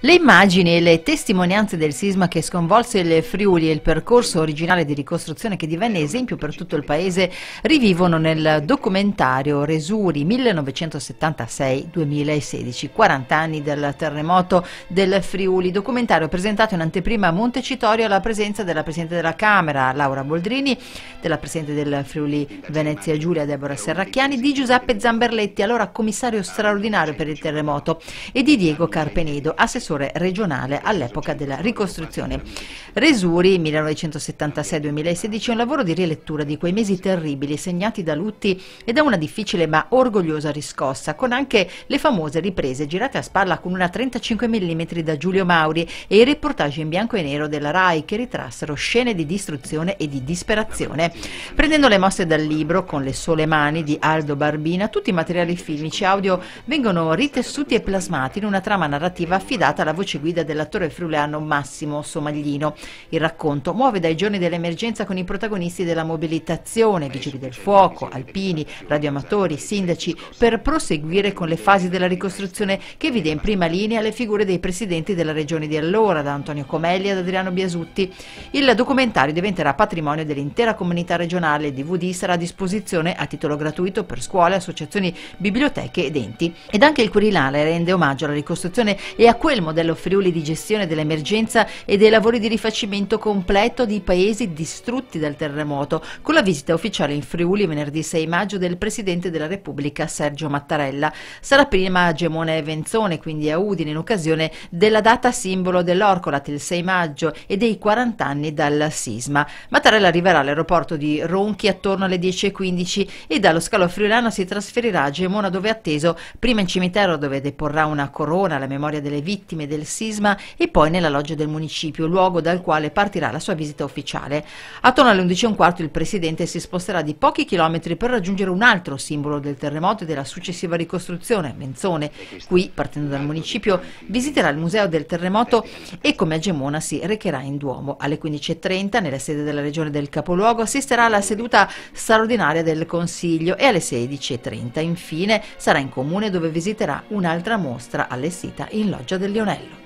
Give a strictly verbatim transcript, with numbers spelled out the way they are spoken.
Le immagini e le testimonianze del sisma che sconvolse il Friuli e il percorso originale di ricostruzione che divenne esempio per tutto il paese rivivono nel documentario Resuri millenovecentosettantasei duemilasedici, quaranta anni del terremoto del Friuli, documentario presentato in anteprima a Montecitorio alla presenza della Presidente della Camera Laura Boldrini, della Presidente del Friuli Venezia Giulia Deborah Serracchiani, di Giuseppe Zamberletti, allora commissario straordinario per il terremoto, e di Diego Carpenedo, assessore regionale all'epoca della ricostruzione. Resuri millenovecentosettantasei duemilasedici è un lavoro di rilettura di quei mesi terribili segnati da lutti e da una difficile ma orgogliosa riscossa, con anche le famose riprese girate a spalla con una trentacinque millimetri da Giulio Mauri e i reportage in bianco e nero della RAI che ritrassero scene di distruzione e di disperazione. Prendendo le mosse dal libro Con le sole mani di Aldo Barbina, tutti i materiali filmici e audio vengono ritessuti e plasmati in una trama narrativa affidata alla voce guida dell'attore friulano Massimo Somaglino. Il racconto muove dai giorni dell'emergenza con i protagonisti della mobilitazione, vigili del fuoco, alpini, radioamatori, sindaci, per proseguire con le fasi della ricostruzione che vede in prima linea le figure dei presidenti della regione di allora, da Antonio Comelli ad Adriano Biasutti. Il documentario diventerà patrimonio dell'intera comunità regionale. Il D V D sarà a disposizione a titolo gratuito per scuole, associazioni, biblioteche ed enti. Ed anche il Quirinale rende omaggio alla ricostruzione e a quel modello Friuli di gestione dell'emergenza e dei lavori di rifacimento completo di paesi distrutti dal terremoto, con la visita ufficiale in Friuli venerdì sei maggio del Presidente della Repubblica Sergio Mattarella. Sarà prima a Gemona e Venzone, quindi a Udine, in occasione della data simbolo dell'Orcolat, il sei maggio, e dei quaranta anni dal sisma. Mattarella arriverà all'aeroporto di Ronchi attorno alle dieci e quindici e dallo scalo friulano si trasferirà a Gemona, dove è atteso prima in cimitero, dove deporrà una corona alla memoria delle vittime del sisma, e poi nella loggia del municipio, luogo dal quale partirà la sua visita ufficiale. Attorno alle undici e un quarto il Presidente si sposterà di pochi chilometri per raggiungere un altro simbolo del terremoto e della successiva ricostruzione, Venzone. Qui, partendo dal municipio, visiterà il Museo del Terremoto e, come a Gemona, si recherà in Duomo. Alle quindici e trenta, nella sede della Regione del capoluogo, assisterà alla seduta straordinaria del Consiglio e alle sedici e trenta, infine, sarà in Comune, dove visiterà un'altra mostra allestita in Loggia del Lionello.